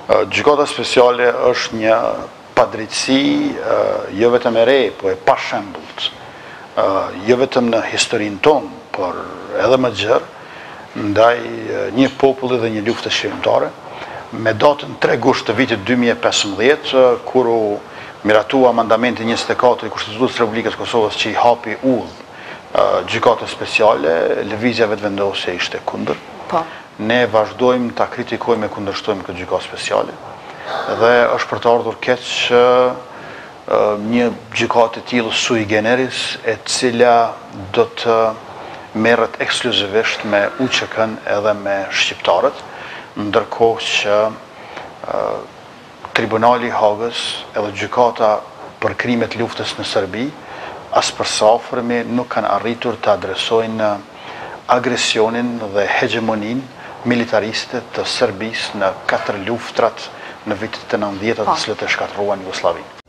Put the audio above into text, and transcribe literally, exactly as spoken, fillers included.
Gjykata speciale është një padrejtësi jo vetëm e re, po e pa shembullt, jo vetëm në historinë tonë, por edhe më gjerë, ndaj një populli dhe një lufte shqiptare, me datën tre gusht të vitit dy mijë e pesëmbëdhjetë, kur u miratua mandamenti njëzet e katër i Kushtetutës Republikës Kosovës që i hapi udhë gjykatës speciale, lëvizja vetëvendosje ishte kundër. Ne vazhdojmë ta kritikojmë e kundërshtojmë këtë gjykatë speciale dhe është për të ardhur keq që një gjykatë e tillë sui generis, e cila do të merret ekskluzivisht me U Q K-n edhe me shqiptarët, ndërkohë që Tribunali i Hagës edhe gjykata për krimet luftës në Serbi as për sa afërmi nuk kanë arritur të adresojnë agresionin dhe hegemonin militariste të Serbisë në katër luftrat në vitet të nëntëdhjetat të cilët e shkatërruan Jugosllavinë.